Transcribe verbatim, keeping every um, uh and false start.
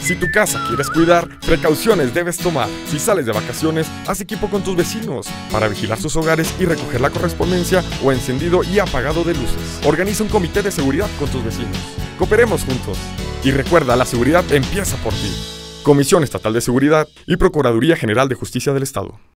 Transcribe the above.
Si tu casa quieres cuidar, precauciones debes tomar. Si sales de vacaciones, haz equipo con tus vecinos para vigilar sus hogares y recoger la correspondencia o encendido y apagado de luces. Organiza un comité de seguridad con tus vecinos. Cooperemos juntos. Y recuerda, la seguridad empieza por ti. Comisión Estatal de Seguridad y Procuraduría General de Justicia del Estado.